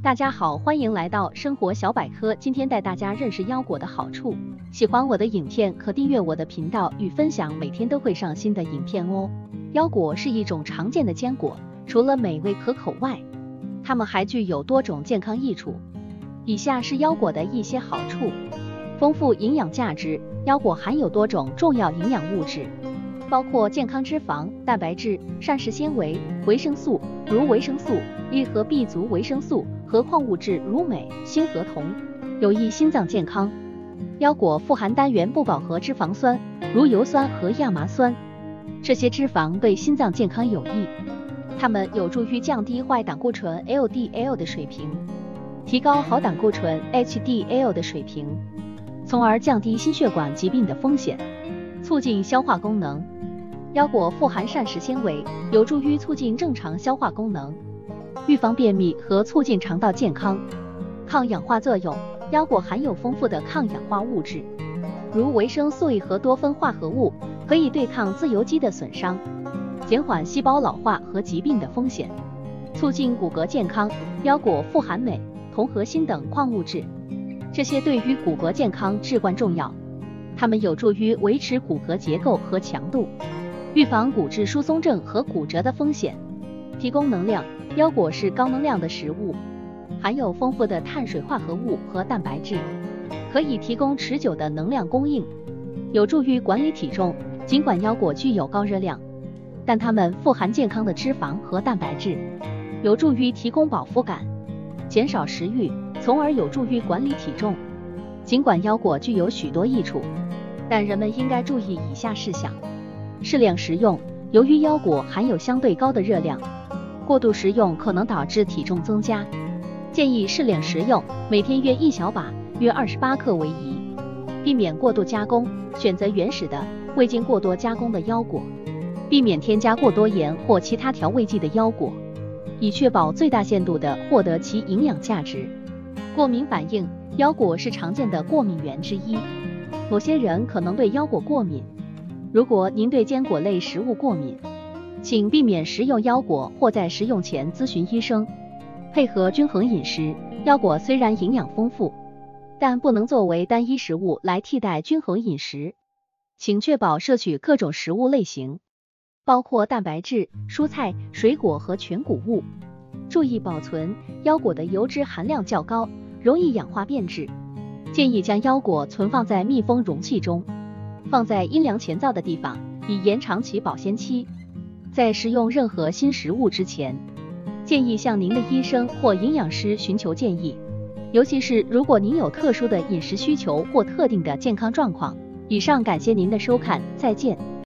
大家好，欢迎来到生活小百科，今天带大家认识腰果的好处。喜欢我的影片可订阅我的频道与分享，每天都会上新的影片哦。腰果是一种常见的坚果，除了美味可口外，它们还具有多种健康益处。以下是腰果的一些好处：丰富营养价值，腰果含有多种重要营养物质，包括健康脂肪、蛋白质、膳食纤维、维生素，如维生素 E 和 B 族维生素和矿物质如镁、锌和铜，有益心脏健康。腰果富含单元不饱和脂肪酸，如油酸和亚麻酸，这些脂肪对心脏健康有益，它们有助于降低坏胆固醇 LDL 的水平，提高好胆固醇 HDL 的水平，从而降低心血管疾病的风险，促进消化功能。腰果富含膳食纤维，有助于促进正常消化功能，预防便秘和促进肠道健康。抗氧化作用，腰果含有丰富的抗氧化物质，如维生素 E 和多酚化合物，可以对抗自由基的损伤，减缓细胞老化和疾病的风险，促进骨骼健康。腰果富含镁、铜和锌等矿物质，这些对于骨骼健康至关重要，它们有助于维持骨骼结构和强度，预防骨质疏松症和骨折的风险，提供能量。腰果是高能量的食物，含有丰富的碳水化合物和蛋白质，可以提供持久的能量供应，有助于管理体重。尽管腰果具有高热量，但它们富含健康的脂肪和蛋白质，有助于提供饱腹感，减少食欲，从而有助于管理体重。尽管腰果具有许多益处，但人们应该注意以下事项：适量食用，由于腰果含有相对高的热量，过度食用可能导致体重增加，建议适量食用，每天约1小把，约28克为宜。避免过度加工，选择原始的、未经过多加工的腰果，避免添加过多盐或其他调味剂的腰果，以确保最大限度地获得其营养价值。过敏反应，腰果是常见的过敏源之一，某些人可能对腰果过敏。如果您对坚果类食物过敏，请避免食用腰果或在食用前咨询医生。配合均衡饮食，腰果虽然营养丰富，但不能作为单一食物来替代均衡饮食。请确保摄取各种食物类型，包括蛋白质、蔬菜、水果和全谷物。注意保存，腰果的油脂含量较高，容易氧化变质。建议将腰果存放在密封容器中，放在阴凉乾燥的地方，以延长其保鲜期。在食用任何新食物之前，建议向您的医生或营养师寻求建议，尤其是如果您有特殊的饮食需求或特定的健康状况。以上感谢您的收看，再见。